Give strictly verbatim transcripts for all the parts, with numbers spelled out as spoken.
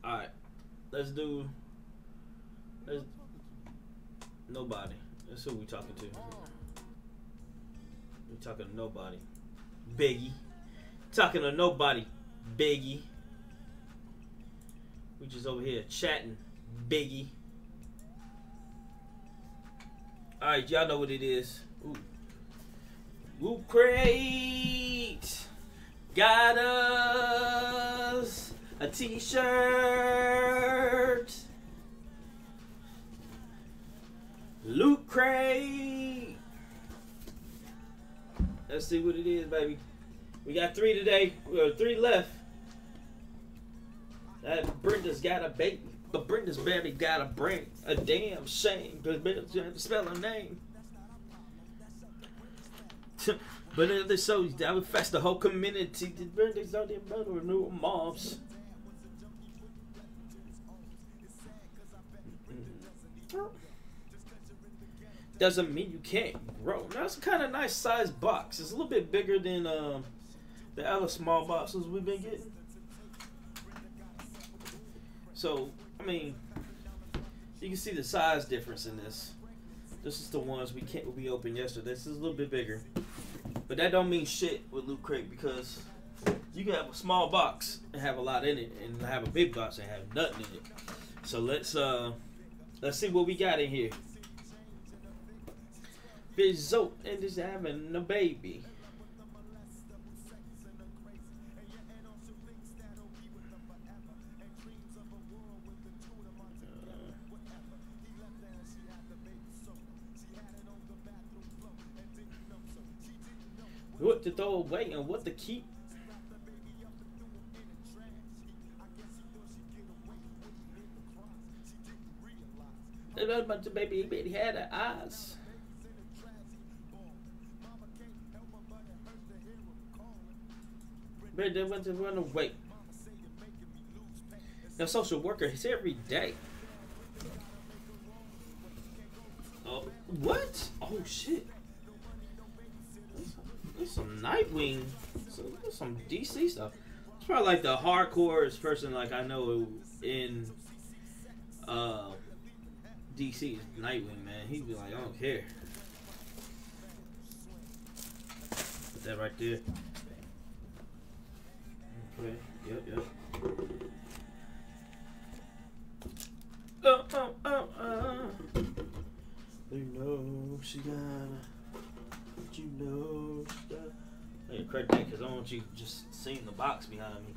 Alright. Let's do let's, nobody. That's who we talking to. We talking to nobody. Biggie. Talking to nobody. Biggie. We just over here chatting. Biggie. Alright, y'all know what it is. Ooh. Loot Crate got us a t-shirt. Loot Crate. Let's see what it is, baby. We got three today. We got three left. That Brenda's got a baby, but Brenda's barely got a brain. A damn shame, because Brenda's trying to spell her name. But in the shows, that would fast the whole community. The Brenda's out there murder new moms. Doesn't mean you can't grow. That's a kind of nice size box. It's a little bit bigger than um, the other small boxes we've been getting. So, I mean, you can see the size difference in this. This is the ones we can't we opened yesterday. This is a little bit bigger, but that don't mean shit with Loot Crate, because you can have a small box and have a lot in it, and have a big box and have nothing in it. So let's uh, let's see what we got in here. Result and is having a baby. What to throw away and what to keep. But the baby, baby had her eyes. But they went to run away. Now, social worker is every day. Oh, what? Oh shit. There's some Nightwing, so there's some D C stuff. It's probably like the hardcore person like I know in uh, D C is Nightwing, man. He'd be like, I don't care. Put that right there. Okay, yep, yep. Oh, oh, oh, oh. You know she gotta. You know, I need to crack that because I don't want you just seeing the box behind me.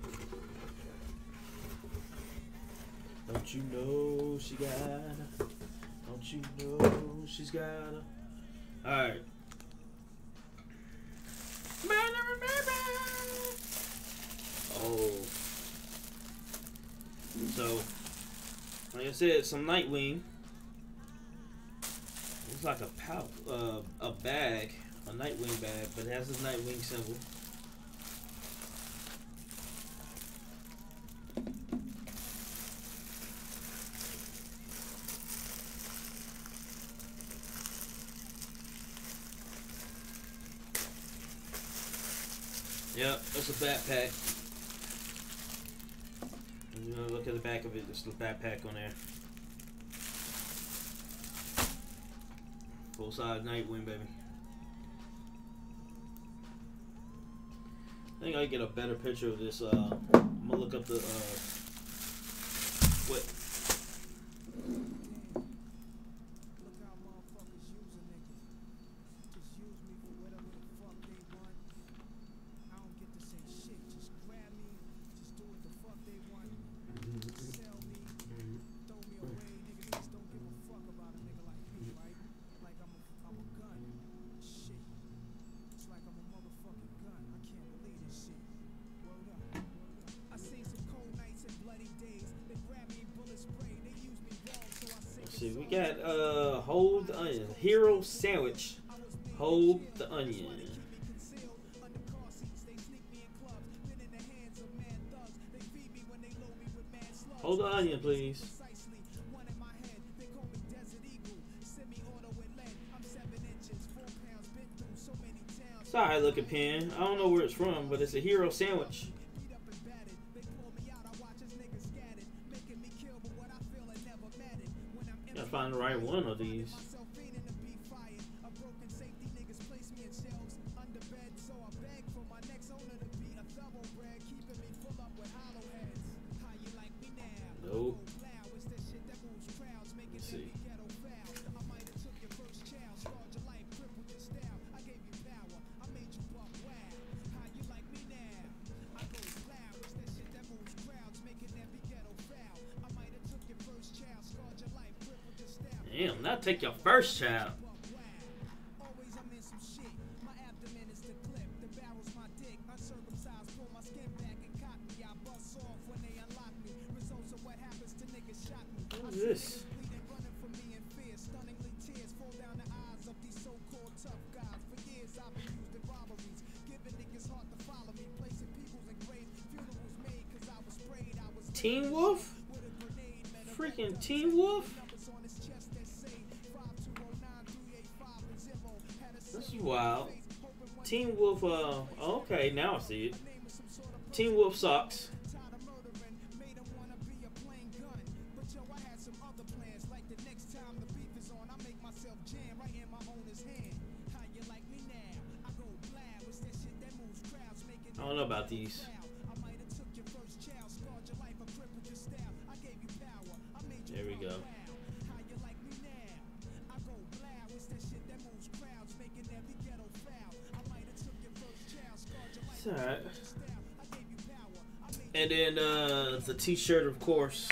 Don't you know she got her? Don't you know she's got her? Alright. Oh. So, like I said, some Nightwing. It's like a pow uh, a bag, a Nightwing bag, but it has this Nightwing symbol. Yep, it's a backpack. You know, look at the back of it. There's a backpack on there. Full size Nightwing, baby. I think I can get a better picture of this. Uh, I'm gonna look up the uh, what. We got uh Hold the Onion. Hero Sandwich. Hold the Onion. Hold the onion, please. It's alright looking pen. I don't know where it's from, but it's a Hero Sandwich. find the right one of these. Nope. Let's see. Damn, not take your first child. What is this? Teen Wolf? Freaking Teen Wolf? This is wild. Teen Wolf, uh, okay, now I see it. Teen Wolf socks. I don't know about these. There we go. It's alright. And then uh, the t-shirt, of course.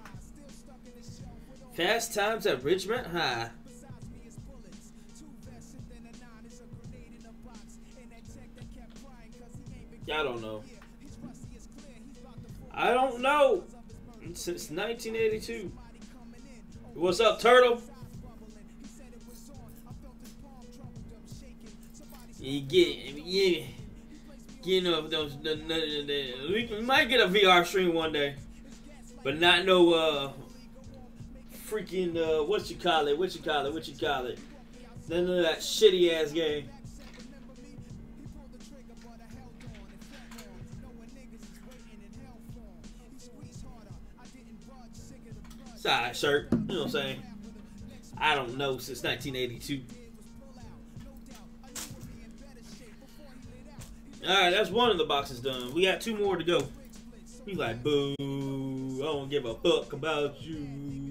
Fast Times at Ridgemont High. I don't know. I don't know. Since nineteen eighty-two. What's up, Turtle? You get, yeah, you know those. The, the, the, the, we, we might get a V R stream one day, but not no uh, freaking uh, what you call it? What you call it? What you call it? None of that shitty ass game. It's alright, shirt. You know what I'm saying? I don't know since nineteen eighty-two. Alright, that's one of the boxes done. We got two more to go. He's like, boo. I don't give a fuck about you.